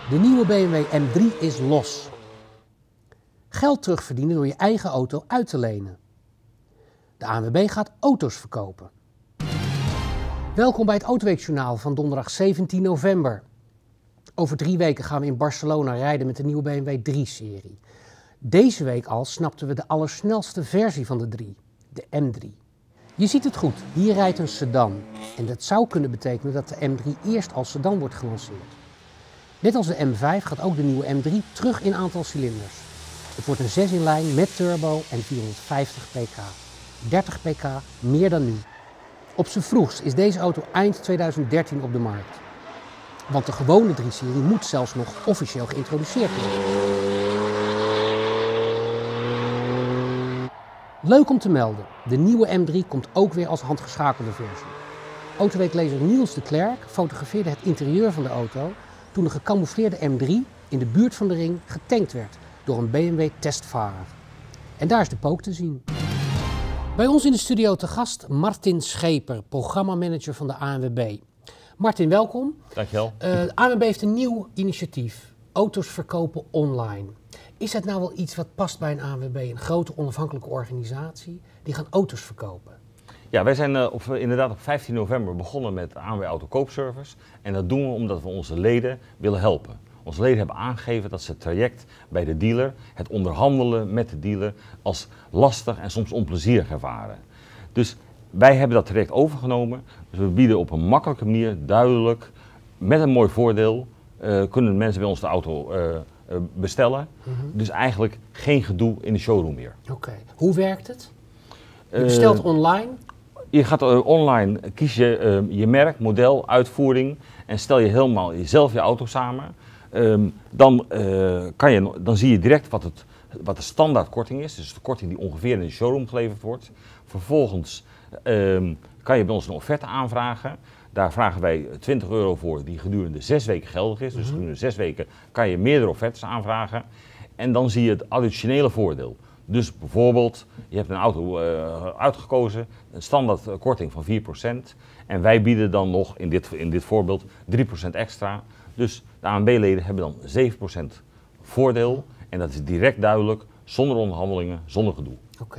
De nieuwe BMW M3 is los. Geld terugverdienen door je eigen auto uit te lenen. De ANWB gaat auto's verkopen. Welkom bij het Autoweekjournaal van donderdag 17 november. Over 3 weken gaan we in Barcelona rijden met de nieuwe BMW 3-serie. Deze week al snapten we de allersnelste versie van de 3, de M3. Je ziet het goed, hier rijdt een sedan. En dat zou kunnen betekenen dat de M3 eerst als sedan wordt gelanceerd. Net als de M5 gaat ook de nieuwe M3 terug in aantal cilinders. Het wordt een 6-in-lijn met turbo en 450 pk. 30 pk, meer dan nu. Op z'n vroegst is deze auto eind 2013 op de markt. Want de gewone 3-serie moet zelfs nog officieel geïntroduceerd worden. Leuk om te melden, de nieuwe M3 komt ook weer als handgeschakelde versie. Autoweeklezer Niels de Klerk fotografeerde het interieur van de auto toen de gecamoufleerde M3 in de buurt van de ring getankt werd door een BMW testvarer. En daar is de pook te zien. Bij ons in de studio te gast Martin Scheper, programmamanager van de ANWB. Martin, welkom. Dankjewel. De ANWB heeft een nieuw initiatief, auto's verkopen online. Is dat nou wel iets wat past bij een ANWB, een grote onafhankelijke organisatie? Die gaan auto's verkopen. Ja, wij zijn inderdaad op 15 november begonnen met ANWB Autokoopservice. En dat doen we omdat we onze leden willen helpen. Onze leden hebben aangegeven dat ze het traject bij de dealer, het onderhandelen met de dealer, als lastig en soms onplezierig ervaren. Dus wij hebben dat traject overgenomen. Dus we bieden op een makkelijke manier, duidelijk, met een mooi voordeel, kunnen mensen bij ons de auto bestellen. Dus eigenlijk geen gedoe in de showroom meer. Oké. Hoe werkt het? Je bestelt online? Je gaat online, kies je je merk, model, uitvoering en stel je helemaal zelf je auto samen. Dan zie je direct wat de standaardkorting is, dus de korting die ongeveer in de showroom geleverd wordt. Vervolgens kan je bij ons een offerte aanvragen. Daar vragen wij €20 voor die gedurende 6 weken geldig is. Dus gedurende 6 weken kan je meerdere offertes aanvragen. En dan zie je het additionele voordeel. Dus bijvoorbeeld, je hebt een auto uitgekozen, een standaard korting van 4%. En wij bieden dan nog, in dit voorbeeld, 3% extra. Dus de ANWB-leden hebben dan 7% voordeel. En dat is direct duidelijk, zonder onderhandelingen, zonder gedoe. Oké.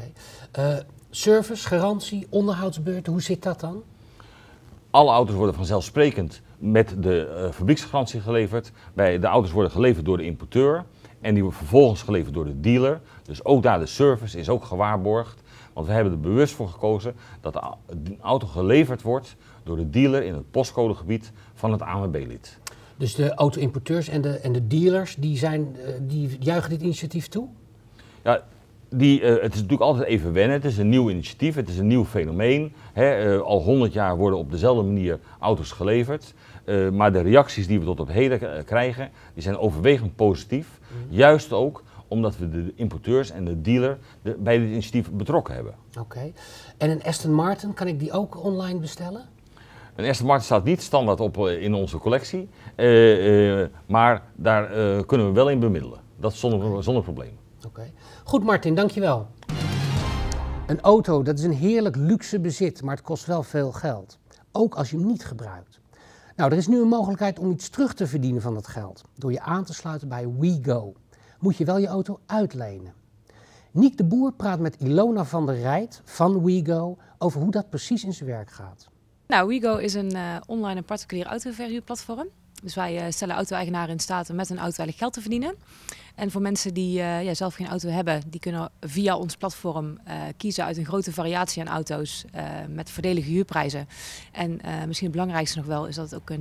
Service, garantie, onderhoudsbeurt, hoe zit dat dan? Alle auto's worden vanzelfsprekend met de fabrieksgarantie geleverd. De auto's worden geleverd door de importeur en die worden vervolgens geleverd door de dealer. Dus ook daar de service is ook gewaarborgd. Want we hebben er bewust voor gekozen dat de auto geleverd wordt door de dealer in het postcodegebied van het ANWB-lid. Dus de auto-importeurs en de dealers die juichen dit initiatief toe? Ja, het is natuurlijk altijd even wennen. Het is een nieuw initiatief, het is een nieuw fenomeen. Al 100 jaar worden op dezelfde manier auto's geleverd. Maar de reacties die we tot op heden krijgen, die zijn overwegend positief. Juist ook omdat we de importeurs en de dealer bij dit initiatief betrokken hebben. Oké. En een Aston Martin, kan ik die ook online bestellen? Een Aston Martin staat niet standaard op in onze collectie, maar daar kunnen we wel in bemiddelen. Dat is zonder probleem. Oké. Goed Martin, dankjewel. Een auto, dat is een heerlijk luxe bezit, maar het kost wel veel geld. Ook als je hem niet gebruikt. Nou, er is nu een mogelijkheid om iets terug te verdienen van dat geld. Door je aan te sluiten bij WeGo. Moet je wel je auto uitlenen. Niek de Boer praat met Ilona van der Rijt van WeGo over hoe dat precies in zijn werk gaat. Nou, WeGo is een online en particulier autoverhuurplatform. Dus wij stellen auto-eigenaren in staat om met een auto eigenlijk geld te verdienen. En voor mensen die zelf geen auto hebben, die kunnen via ons platform kiezen uit een grote variatie aan auto's met voordelige huurprijzen. En misschien het belangrijkste nog wel is dat het ook een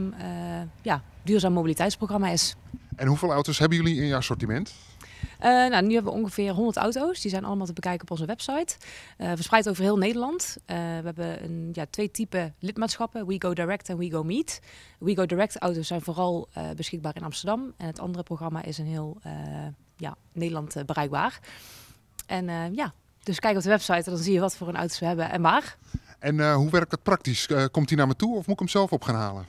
duurzaam mobiliteitsprogramma is. En hoeveel auto's hebben jullie in je assortiment? Nu hebben we ongeveer 100 auto's. Die zijn allemaal te bekijken op onze website. Verspreid over heel Nederland. We hebben 2 typen lidmaatschappen. WeGo Direct en WeGo Meet. WeGo Direct auto's zijn vooral beschikbaar in Amsterdam. En het andere programma is in heel Nederland bereikbaar. En dus kijk op de website en dan zie je wat voor een auto's we hebben en waar. En hoe werkt dat praktisch? Komt hij naar me toe of moet ik hem zelf op gaan halen?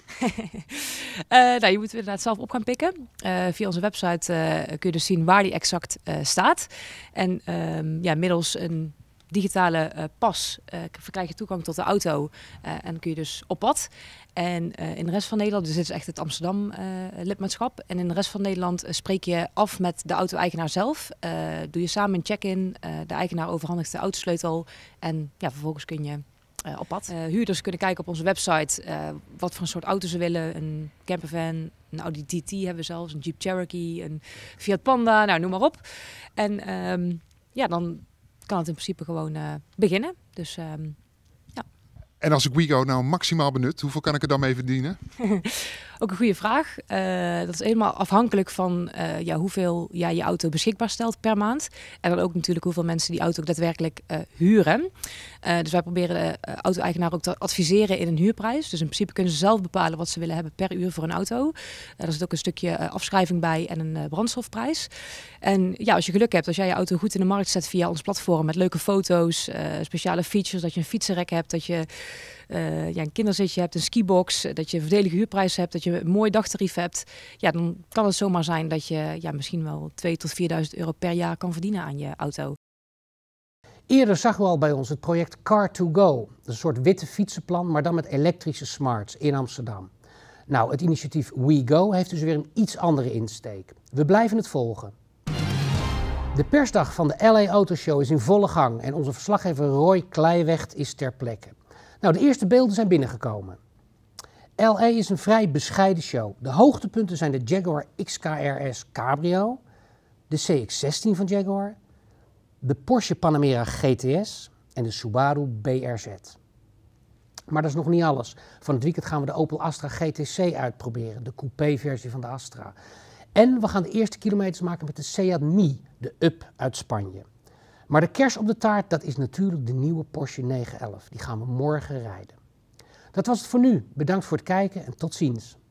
Je moet hem inderdaad zelf op gaan pikken. Via onze website kun je dus zien waar die exact staat. En middels een digitale pas verkrijg je toegang tot de auto en dan kun je dus op pad. En in de rest van Nederland, dus dit is echt het Amsterdam lidmaatschap. En in de rest van Nederland spreek je af met de auto-eigenaar zelf. Doe je samen een check-in, de eigenaar overhandigt de autosleutel en ja, vervolgens kun je op pad. Huurders kunnen kijken op onze website wat voor een soort auto ze willen. Een campervan, een Audi TT hebben we zelfs, een Jeep Cherokee, een Fiat Panda, nou noem maar op. En dan kan het in principe gewoon beginnen. Dus ja. En als ik WeGo nou maximaal benut, hoeveel kan ik er dan mee verdienen? Ook een goede vraag. Dat is helemaal afhankelijk van hoeveel jij je auto beschikbaar stelt per maand. En dan ook natuurlijk hoeveel mensen die auto ook daadwerkelijk huren. Dus wij proberen de auto-eigenaar ook te adviseren in een huurprijs. Dus in principe kunnen ze zelf bepalen wat ze willen hebben per uur voor een auto. Er zit ook een stukje afschrijving bij en een brandstofprijs. En ja, als je geluk hebt, als jij je auto goed in de markt zet via ons platform met leuke foto's, speciale features, dat je een fietsenrek hebt, dat je een kinderzitje hebt, een skibox, dat je een verdelige huurprijs hebt, dat je een mooi dagtarief hebt, ja, dan kan het zomaar zijn dat je misschien wel 2.000 tot 4.000 euro per jaar kan verdienen aan je auto. Eerder zagen we al bij ons het project Car2Go. Dat is een soort witte fietsenplan, maar dan met elektrische smarts in Amsterdam. Nou, het initiatief WeGo heeft dus weer een iets andere insteek. We blijven het volgen. De persdag van de LA Auto Show is in volle gang en onze verslaggever Roy Kleiwecht is ter plekke. Nou, de eerste beelden zijn binnengekomen. LA is een vrij bescheiden show. De hoogtepunten zijn de Jaguar XKRS Cabrio, de CX-16 van Jaguar, de Porsche Panamera GTS en de Subaru BRZ. Maar dat is nog niet alles. Van het weekend gaan we de Opel Astra GTC uitproberen, de coupé-versie van de Astra. En we gaan de eerste kilometers maken met de Seat Mii, de Up uit Spanje. Maar de kers op de taart, dat is natuurlijk de nieuwe Porsche 911. Die gaan we morgen rijden. Dat was het voor nu. Bedankt voor het kijken en tot ziens.